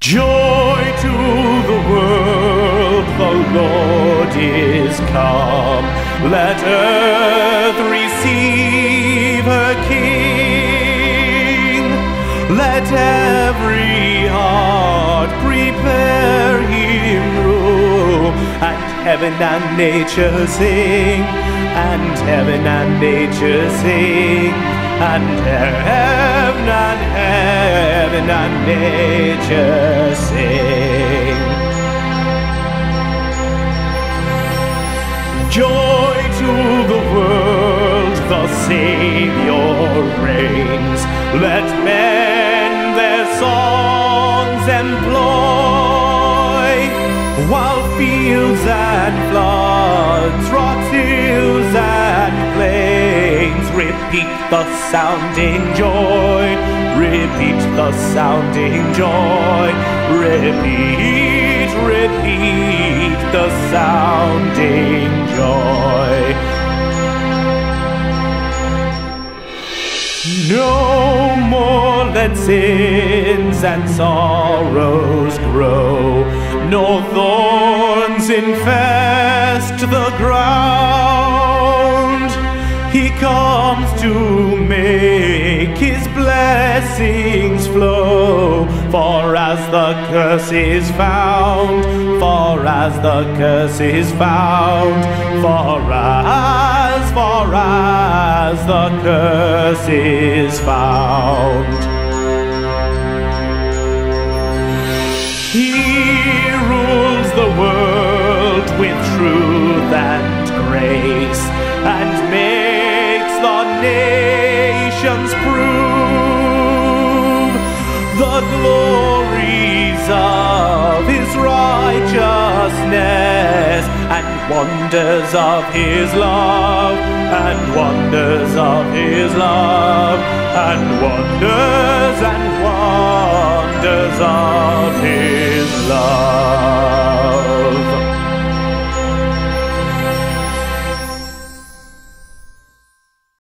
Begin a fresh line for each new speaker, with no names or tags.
Joy to the world, the Lord is come. Let earth receive her King. Let every heart prepare him room. And heaven and nature sing, and heaven and nature sing, and heaven and nature sing. Joy to the world, the Savior reigns. Let men their songs employ, while fields and floods, rocks, hills and plains repeat the sounding joy, repeat the sounding joy, repeat, repeat the sounding joy. No more let sins and sorrows grow, nor thorns infest the ground. He comes to make his blessings flow, for as the curse is found, for as the curse is found, for as the curse is found. He rules the world with truth and grace, and makes the nations prove the glories of his righteousness, and wonders of his love, and wonders of his love.